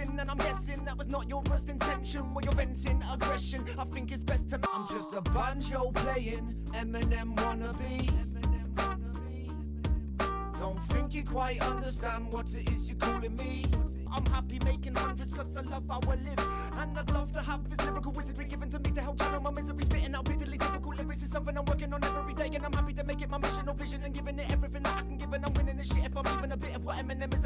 guessing, and I'm guessing that was not your first intention. While you're venting aggression, I think it's best to I'm just a banjo playing Eminem wannabe. Don't think you quite understand what it is you're calling me. I'm happy making hundreds cause I love how I live, and I'd love to have this lyrical wizardry given to me to help channel my misery. Spitting out bitterly difficult lyrics is something I'm working on every day, and I'm happy to make it my mission or vision, and giving it everything that I can give, and I'm winning this shit if I'm even a bit of what Eminem is